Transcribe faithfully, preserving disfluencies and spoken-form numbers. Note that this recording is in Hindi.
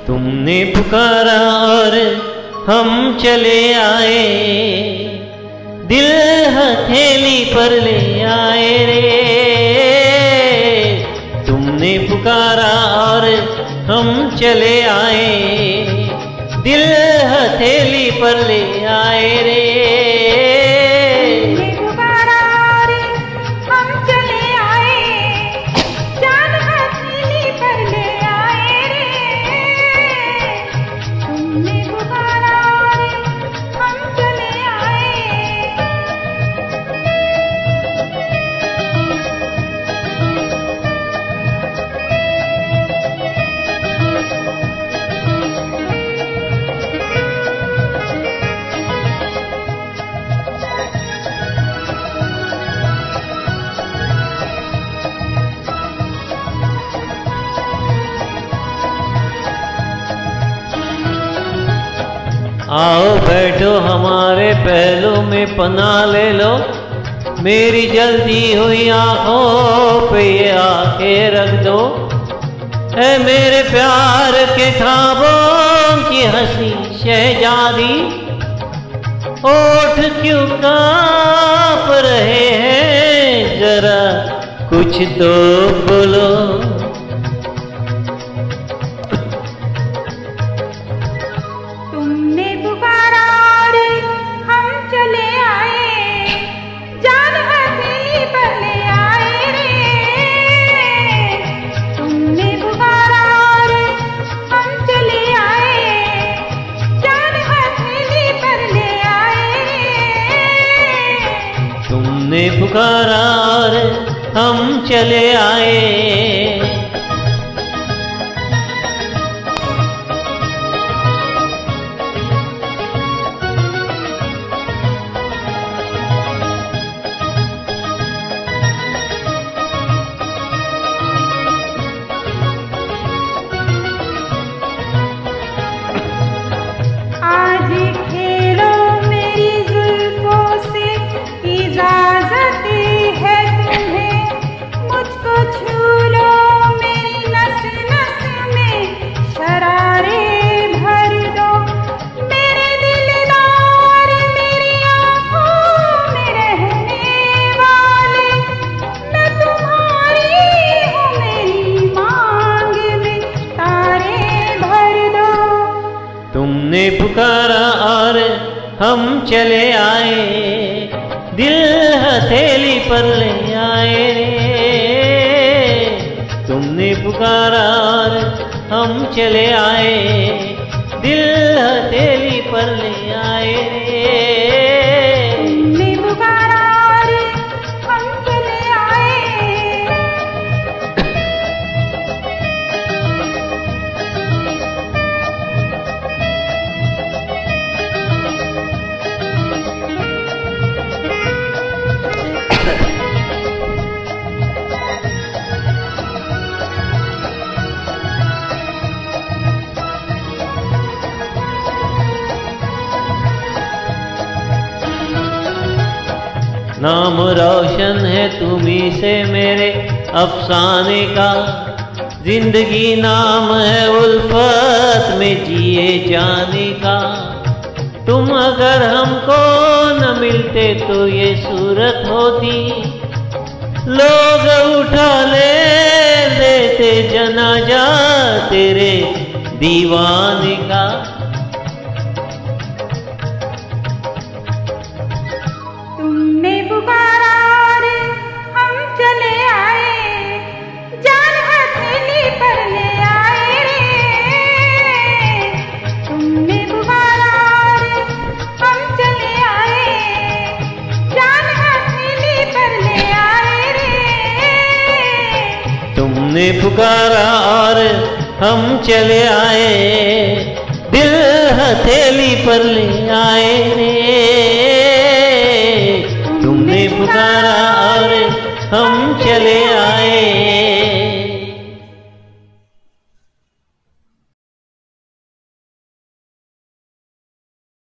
तुमने पुकारा और हम चले आए, दिल हथेली पर ले आए रे। तुमने पुकारा और हम चले आए, दिल हथेली पर ले आए रे। आओ बैठो हमारे पहलू में पनाह ले लो, मेरी जल्दी हुई आंखों पे ये आंखें रख दो। है मेरे प्यार के ख्वाबों की हंसी शहजादी, ओठ क्यों कांप रहे हैं, जरा कुछ तो बोलो। तुमने पुकारा और हम चले आए। तुमने पुकारा और हम चले आए, दिल हथेली पर ले आए रे। तुमने पुकारा और हम चले आए, दिल हथेली पर ले आए रे। तुमने पुकारा और हम चले आए। नाम रोशन है तुम्ही से मेरे अफसाने का, जिंदगी नाम है उल्फत में जिए जाने का। तुम अगर हमको न मिलते तो ये सूरत होती, लोग उठा ले देते जनाजा तेरे दीवाने का। तुमने पुकारा और हम चले आए, जान हथेली पर ले आए रे। तुमने पुकारा और हम चले आए, जान हथेली पर ले आए रे। तुमने पुकारा और हम चले आए, दिल हथेली पर ले आए रे। तुमने पुकारा और हम चले आए।